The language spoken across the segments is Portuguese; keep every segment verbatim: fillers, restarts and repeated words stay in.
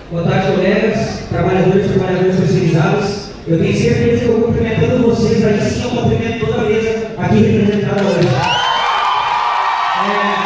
Boa tarde, colegas, trabalhadores e trabalhadoras terceirizados. Eu tenho certeza que eu vou cumprimentando vocês, aí sim eu cumprimento toda a mesa aqui representada hoje. É...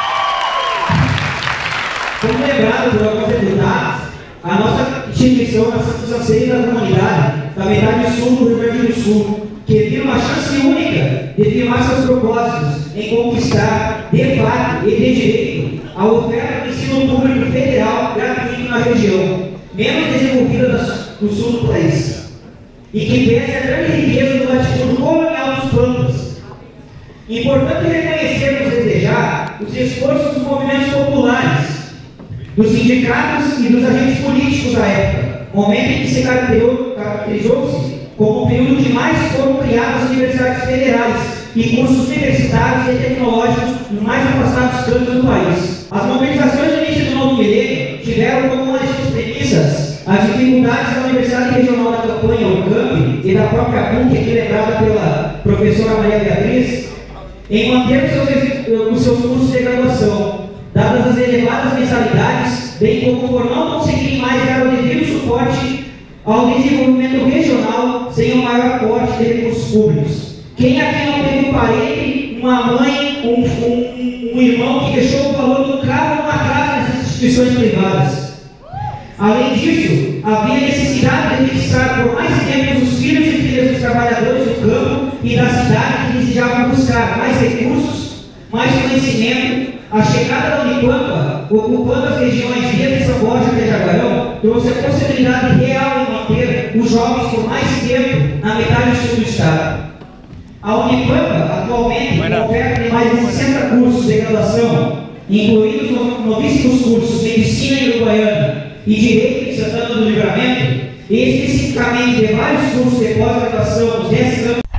Como lembrado por alguns deputados, a nossa instituição nasceu dos anseios da comunidade, da metade sul do Rio Grande do Sul, que viu uma chance única de firmar seus propósitos em conquistar, de fato e de direito, a oferta do ensino público federal gratuito na região, menos desenvolvida do sul do país, e que pese a grande riqueza do latitude colonial dos planos. Importante reconhecermos e desejar os esforços dos movimentos populares, dos sindicatos e dos agentes políticos da época, momento em que se caracterizou-se como o período que mais foram criadas universidades federais e cursos universitários e tecnológicos nos mais afastados cantos do país. As mobilizações do início do novo milênio tiveram como uma de suas premissas as dificuldades da Universidade Regional da Campanha, Unicamp, e da própria P U C, aqui lembrada pela professora Maria Beatriz, em manter os seus, os seus cursos de graduação, dadas as elevadas mensalidades, bem como por não conseguirem mais dar o devido suporte ao desenvolvimento regional sem o maior aporte de recursos públicos. Quem aqui não teve um parente, uma mãe, um, um, um irmão que deixou o valor do carro numa casa nessas instituições privadas? Além disso, havia necessidade de fixar por mais tempo os filhos e filhas dos trabalhadores do campo e da cidade que desejavam buscar mais recursos, mais conhecimento. A chegada da Unipampa, ocupando as regiões de São Borja e Jaguarão, trouxe a possibilidade real de manter os jovens por mais tempo na metade sul do estado. A Unipampa, atualmente, oferta mais de sessenta cursos de graduação, incluindo os novíssimos cursos de Medicina em Uruguaiana e Direito de Santana do Livramento, e especificamente de vários cursos de pós-graduação nos dez campos